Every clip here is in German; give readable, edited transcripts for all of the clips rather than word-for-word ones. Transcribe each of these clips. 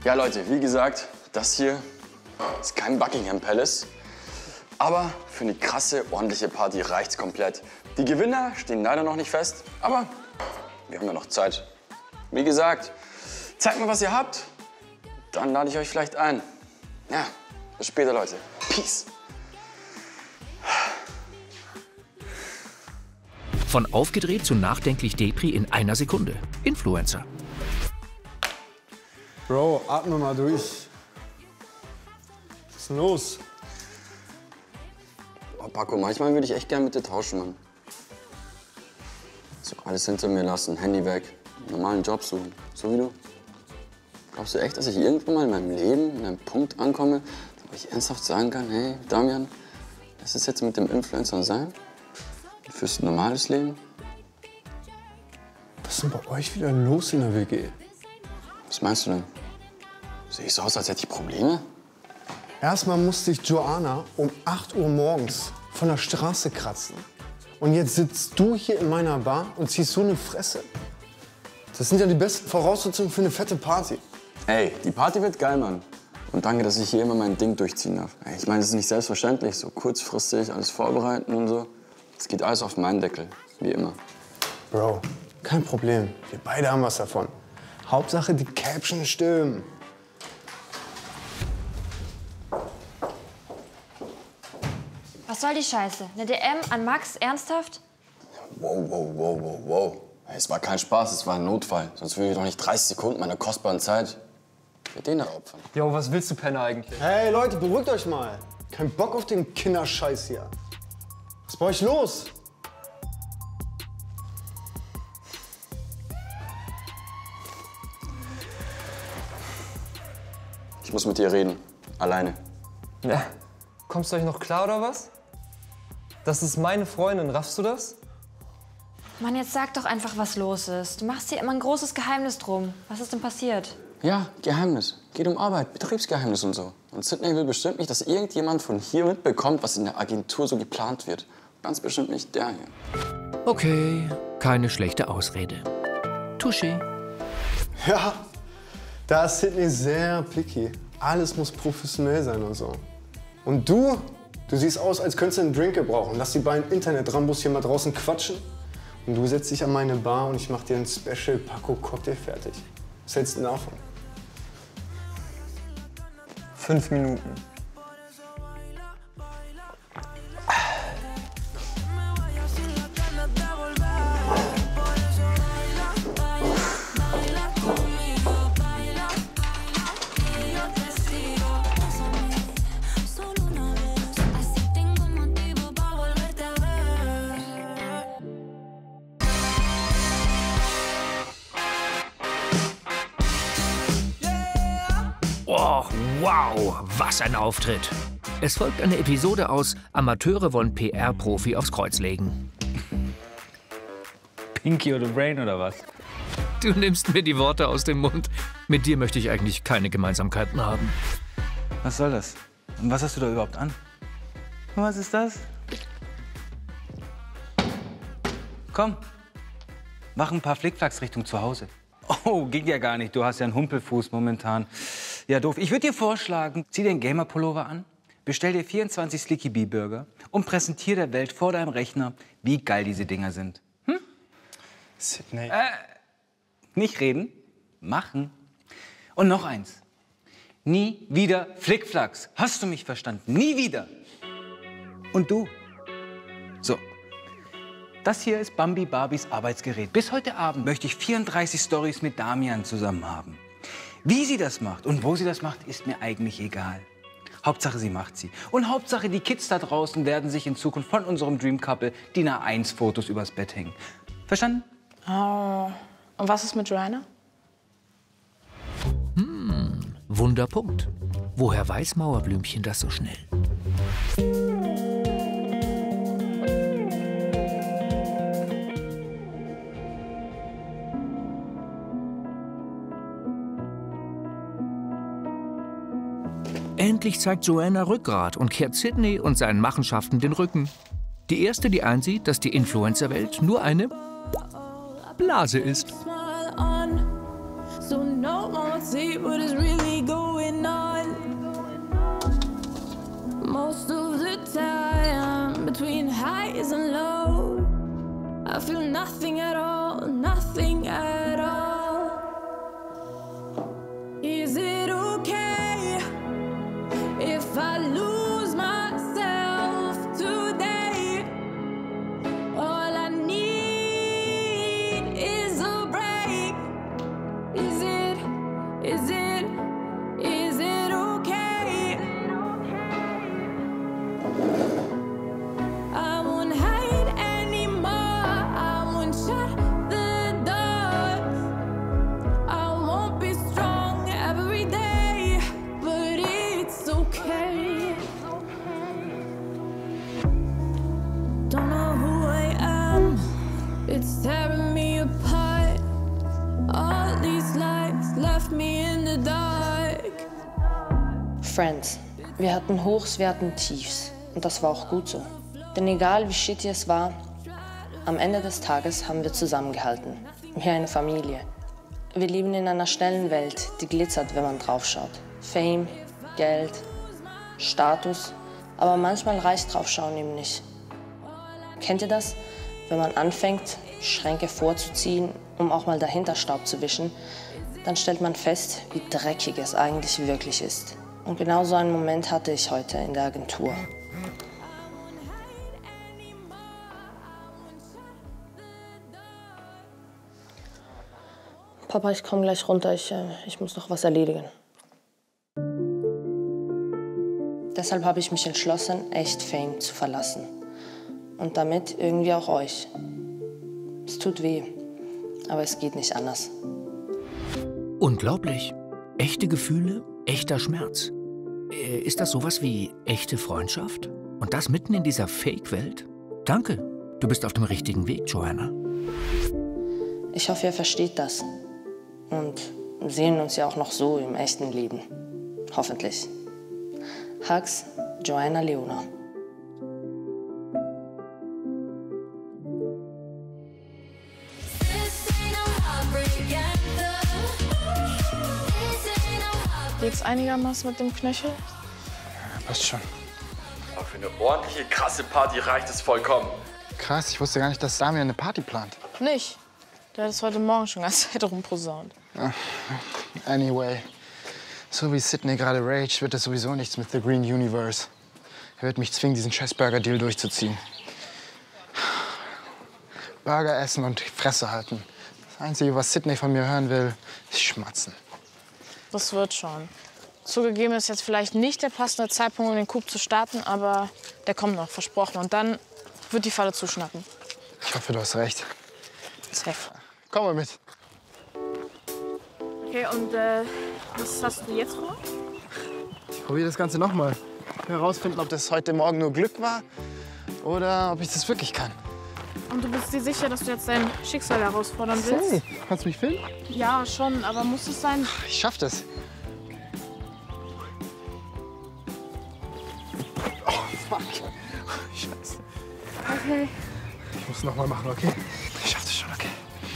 Ja, Leute, wie gesagt, das hier ist kein Buckingham Palace. Aber für eine krasse, ordentliche Party reicht's komplett. Die Gewinner stehen leider noch nicht fest, aber wir haben ja noch Zeit. Wie gesagt, zeigt mir, was ihr habt, dann lade ich euch vielleicht ein. Ja, bis später, Leute. Peace. Von aufgedreht zu nachdenklich Depri in einer Sekunde. Influencer. Bro, atme mal durch. Was ist denn los? Oh, Paco, manchmal würde ich echt gern mit dir tauschen, Mann. So, alles hinter mir lassen, Handy weg, normalen Job suchen, so wie du. Glaubst du echt, dass ich irgendwann mal in meinem Leben an einem Punkt ankomme, wo ich ernsthaft sagen kann, hey, Damian, was ist jetzt mit dem Influencer sein? Du führst ein normales Leben? Was ist denn bei euch wieder los in der WG? Was meinst du denn? Sehe ich so aus, als hätte ich Probleme? Erstmal musste ich Joanna um 8 Uhr morgens von der Straße kratzen. Und jetzt sitzt du hier in meiner Bar und ziehst so eine Fresse. Das sind ja die besten Voraussetzungen für eine fette Party. Ey, die Party wird geil, Mann. Und danke, dass ich hier immer mein Ding durchziehen darf. Ey, ich meine, das ist nicht selbstverständlich, so kurzfristig alles vorbereiten und so. Es geht alles auf meinen Deckel, wie immer. Bro, kein Problem. Wir beide haben was davon. Hauptsache, die Caption stimmen. Was soll die Scheiße? Eine DM an Max? Ernsthaft? Wow. Hey, es war kein Spaß, es war ein Notfall. Sonst würde ich doch nicht 30 Sekunden meiner kostbaren Zeit für den da opfern. Jo, was willst du, Penner, eigentlich? Hey Leute, beruhigt euch mal. Kein Bock auf den Kinderscheiß hier. Was ist bei euch los? Ich muss mit dir reden. Alleine. Ja. Kommst du euch noch klar, oder was? Das ist meine Freundin, raffst du das? Mann, jetzt sag doch einfach, was los ist. Du machst hier immer ein großes Geheimnis drum. Was ist denn passiert? Ja, Geheimnis. Geht um Arbeit, Betriebsgeheimnis und so. Und Sydney will bestimmt nicht, dass irgendjemand von hier mitbekommt, was in der Agentur so geplant wird. Ganz bestimmt nicht der hier. Okay, keine schlechte Ausrede. Touché. Ja, da ist Sydney sehr picky. Alles muss professionell sein und so. Und du siehst aus, als könntest du einen Drink gebrauchen. Lass die beiden Internet-Rambos hier mal draußen quatschen. Und du setzt dich an meine Bar und ich mach dir einen Special Paco Cocktail fertig. Was hältst du denn davon? 5 Minuten. Oh, wow, was ein Auftritt. Es folgt eine Episode aus Amateure wollen PR-Profi aufs Kreuz legen. Pinky oder Brain oder was? Du nimmst mir die Worte aus dem Mund. Mit dir möchte ich eigentlich keine Gemeinsamkeiten haben. Was soll das? Und was hast du da überhaupt an? Und was ist das? Komm, mach ein paar Flickflacks Richtung zu Hause. Oh, ging ja gar nicht. Du hast ja einen Humpelfuß momentan. Ja, doof. Ich würde dir vorschlagen, zieh dir einen Gamer-Pullover an, bestell dir 24 Slicky Bee-Burger und präsentier der Welt vor deinem Rechner, wie geil diese Dinger sind. Hm? Sydney. Nicht reden, machen. Und noch eins. Nie wieder Flickflacks. Hast du mich verstanden? Nie wieder. Und du? So. Das hier ist Bambi Barbies Arbeitsgerät. Bis heute Abend möchte ich 34 Stories mit Damian zusammen haben. Wie sie das macht und wo sie das macht, ist mir eigentlich egal. Hauptsache, sie macht sie. Und Hauptsache, die Kids da draußen werden sich in Zukunft von unserem Dream Couple DIN A1 Fotos übers Bett hängen. Verstanden? Oh. Und was ist mit Joanna? Wunderpunkt. Woher weiß Mauerblümchen das so schnell? Endlich zeigt Joanna Rückgrat und kehrt Sydney und seinen Machenschaften den Rücken. Die erste, die einsieht, dass die Influencer-Welt nur eine Blase ist. So no one will see what is really Friends. Wir hatten Hochs, wir hatten Tiefs. Und das war auch gut so. Denn egal wie shitty es war, am Ende des Tages haben wir zusammengehalten. Wie eine Familie. Wir leben in einer schnellen Welt, die glitzert, wenn man draufschaut. Fame, Geld, Status. Aber manchmal reicht draufschauen eben nicht. Kennt ihr das? Wenn man anfängt, Schränke vorzuziehen, um auch mal dahinter Staub zu wischen, dann stellt man fest, wie dreckig es eigentlich wirklich ist. Und genau so einen Moment hatte ich heute in der Agentur. Papa, ich komme gleich runter. Ich muss noch was erledigen. Deshalb habe ich mich entschlossen, echt Fame zu verlassen. Und damit irgendwie auch euch. Es tut weh, aber es geht nicht anders. Unglaublich. Echte Gefühle, echter Schmerz. Ist das sowas wie echte Freundschaft? Und das mitten in dieser Fake-Welt? Danke, du bist auf dem richtigen Weg, Joanna. Ich hoffe, ihr versteht das. Und sehen uns ja auch noch so im echten Leben. Hoffentlich. Hugs, Joanna Leona. Geht's einigermaßen mit dem Knöchel? Ja, passt schon. Aber für eine ordentliche, krasse Party reicht es vollkommen. Krass, ich wusste gar nicht, dass Damian eine Party plant. Nicht. Der hat es heute Morgen schon ganz Zeit rumposaunt. Anyway, so wie Sydney gerade raged, wird das sowieso nichts mit The Green Universe. Er wird mich zwingen, diesen scheiß Burger-Deal durchzuziehen. Burger essen und Fresse halten. Das Einzige, was Sydney von mir hören will, ist Schmatzen. Das wird schon. Zugegeben ist jetzt vielleicht nicht der passende Zeitpunkt, um den Coup zu starten, aber der kommt noch, versprochen. Und dann wird die Falle zuschnappen. Ich hoffe, du hast recht. Safe. Komm mal mit. Okay, und was hast du jetzt vor? Ich probiere das Ganze noch mal. Ich will herausfinden, ob das heute Morgen nur Glück war oder ob ich das wirklich kann. Und du bist dir sicher, dass du jetzt dein Schicksal herausfordern willst? Hey, kannst du mich filmen? Ja, schon, aber muss es sein? Ich schaff das. Oh, fuck. Scheiße. Okay. Ich muss noch mal machen, okay? Ich schaff das schon, okay?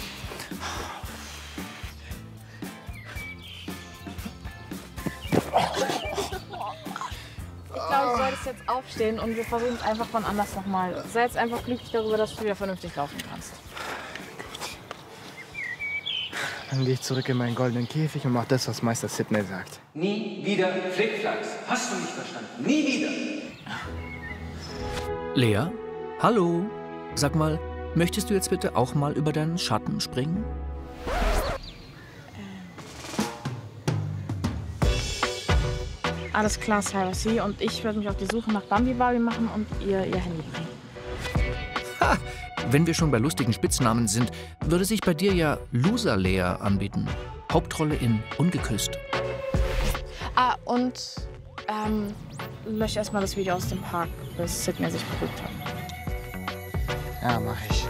Ich glaube, du solltest jetzt aufstehen und wir versuchen es einfach von anders nochmal. Sei jetzt einfach glücklich darüber, dass du wieder vernünftig laufen kannst. Gut. Dann gehe ich zurück in meinen goldenen Käfig und mache das, was Meister Sydney sagt. Nie wieder Flickflacks. Hast du mich verstanden? Nie wieder. Lea? Hallo? Sag mal, möchtest du jetzt bitte auch mal über deinen Schatten springen? Alles klar, Cyrus. Und ich werde mich auf die Suche nach Bambi Barbie machen und ihr Handy bringen. Ha! Wenn wir schon bei lustigen Spitznamen sind, würde sich bei dir ja Loser Lea anbieten. Hauptrolle in Ungeküsst. Ah, und lösch erstmal das Video aus dem Park, bis Sydney sich beruhigt hat. Ja, mach ich.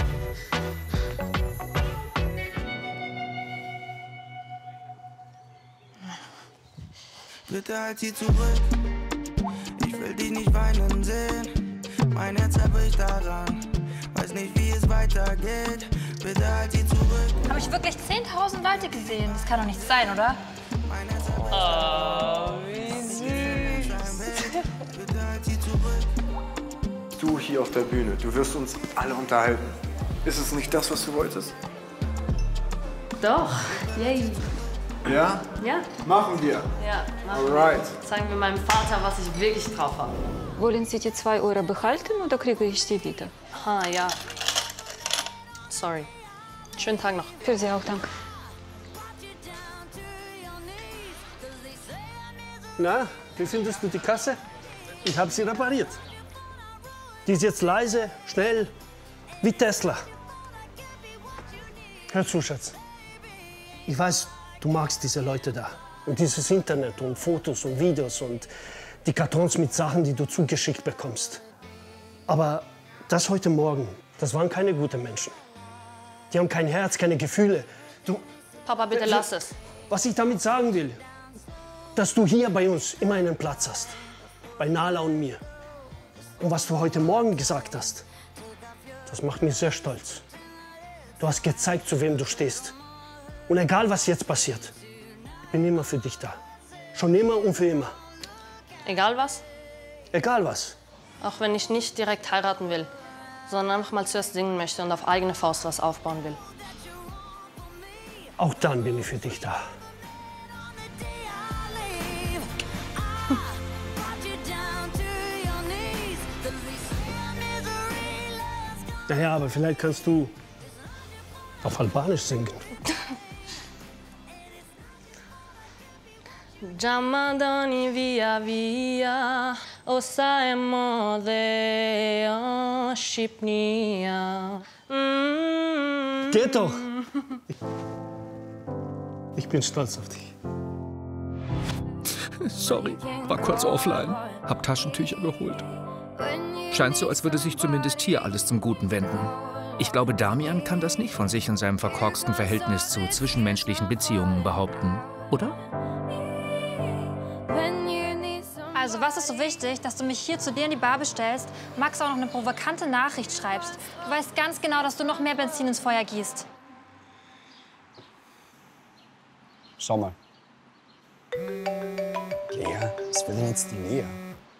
Bitte halt sie zurück. Ich will dich nicht weinen sehen. Mein Herz zerbricht daran. Weiß nicht, wie es weitergeht. Bitte halt sie zurück. Habe ich wirklich 10.000 Leute gesehen? Das kann doch nicht sein, oder? Mein Herz zerbricht daran. Wie süß. Bitte halt sie zurück. Du hier auf der Bühne, du wirst uns alle unterhalten. Ist es nicht das, was du wolltest? Doch, yay. Ja? Ja? Machen wir. Ja, Alright. Zeigen wir meinem Vater, was ich wirklich drauf habe. Wollen Sie die 2 Euro behalten oder kriege ich die wieder? Ah, ja. Sorry. Schönen Tag noch. Für Sie auch, danke. Na, wie findest du die Kasse? Ich habe sie repariert. Die ist jetzt leise, schnell, wie Tesla. Hör zu, Schatz. Ich weiß, du magst diese Leute da. Und dieses Internet und Fotos und Videos und die Kartons mit Sachen, die du zugeschickt bekommst. Aber das heute Morgen, das waren keine guten Menschen. Die haben kein Herz, keine Gefühle. Papa, bitte lass es. Was ich damit sagen will, dass du hier bei uns immer einen Platz hast. Bei Nala und mir. Und was du heute Morgen gesagt hast, das macht mich sehr stolz. Du hast gezeigt, zu wem du stehst. Und egal, was jetzt passiert, ich bin immer für dich da. Schon immer und für immer. Egal was? Egal was. Auch wenn ich nicht direkt heiraten will, sondern einfach mal zuerst singen möchte und auf eigene Faust was aufbauen will. Auch dann bin ich für dich da. Naja, aber vielleicht kannst du auf Albanisch singen. Jamadani via via, osaemo de Shipnia. Geht doch! Ich bin stolz auf dich. Sorry, war kurz offline. Hab Taschentücher geholt. Scheint so, als würde sich zumindest hier alles zum Guten wenden. Ich glaube, Damian kann das nicht von sich und seinem verkorksten Verhältnis zu zwischenmenschlichen Beziehungen behaupten, oder? Also, was ist so wichtig, dass du mich hier zu dir in die Bar bestellst, Max auch noch eine provokante Nachricht schreibst? Du weißt ganz genau, dass du noch mehr Benzin ins Feuer gießt. Schau mal. Lea, was will denn jetzt die Lea?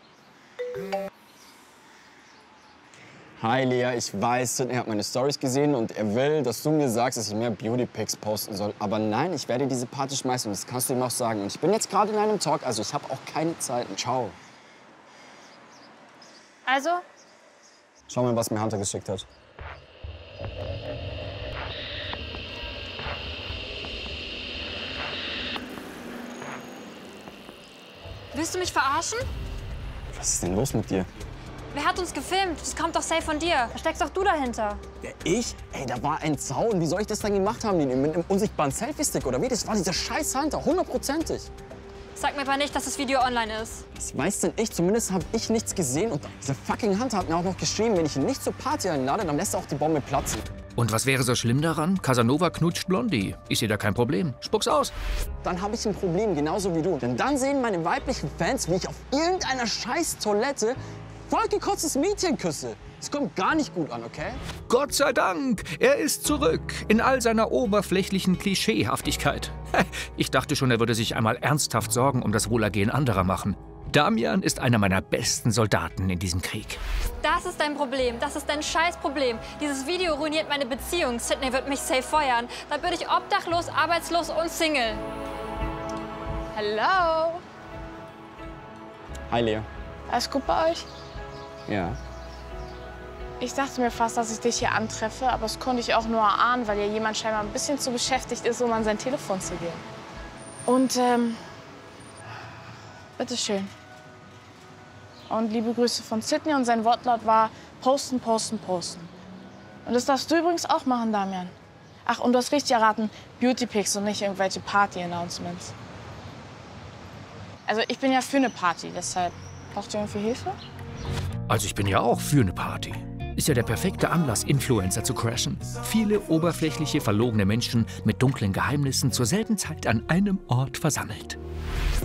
Hi Lea, ich weiß, Sydney hat meine Stories gesehen und er will, dass du mir sagst, dass ich mehr Beauty-Pics posten soll. Aber nein, ich werde diese Party schmeißen und das kannst du ihm auch sagen. Und ich bin jetzt gerade in einem Talk, also ich habe auch keine Zeit. Ciao. Also? Schau mal, was mir Hunter geschickt hat. Willst du mich verarschen? Was ist denn los mit dir? Wer hat uns gefilmt? Das kommt doch safe von dir. Da steckst doch du dahinter. Ja, ich? Ey, da war ein Zaun. Wie soll ich das dann gemacht haben? Mit einem unsichtbaren Selfie-Stick oder wie? Das war dieser scheiß Hunter, 100%ig. Sag mir aber nicht, dass das Video online ist. Was weiß denn ich? Zumindest habe ich nichts gesehen. Und dieser fucking Hunter hat mir auch noch geschrieben, wenn ich ihn nicht zur Party einlade, dann lässt er auch die Bombe platzen. Und was wäre so schlimm daran? Casanova knutscht Blondie. Ich sehe da kein Problem. Spuck's aus. Dann habe ich ein Problem, genauso wie du. Denn dann sehen meine weiblichen Fans, wie ich auf irgendeiner scheiß Toilette vollgekotztes Mädchen küsse. Das kommt gar nicht gut an, okay? Gott sei Dank, er ist zurück in all seiner oberflächlichen Klischeehaftigkeit. Ich dachte schon, er würde sich einmal ernsthaft Sorgen um das Wohlergehen anderer machen. Damian ist einer meiner besten Soldaten in diesem Krieg. Das ist dein Problem. Das ist dein Scheißproblem. Dieses Video ruiniert meine Beziehung. Sydney wird mich safe feuern. Dann bin ich obdachlos, arbeitslos und Single. Hallo. Hi, Lea. Alles gut bei euch? Ja. Ich dachte mir fast, dass ich dich hier antreffe, aber das konnte ich auch nur erahnen, weil hier jemand scheinbar ein bisschen zu beschäftigt ist, um an sein Telefon zu gehen. Und, bitteschön. Und liebe Grüße von Sydney und sein Wortlaut war posten, posten, posten. Und das darfst du übrigens auch machen, Damian. Ach, und du hast richtig erraten, Beauty-Pics und nicht irgendwelche Party-Announcements. Also ich bin ja für eine Party, deshalb braucht ihr irgendwie Hilfe? Also ich bin ja auch für eine Party. Ist ja der perfekte Anlass, Influencer zu crashen. Viele oberflächliche, verlogene Menschen mit dunklen Geheimnissen zur selben Zeit an einem Ort versammelt.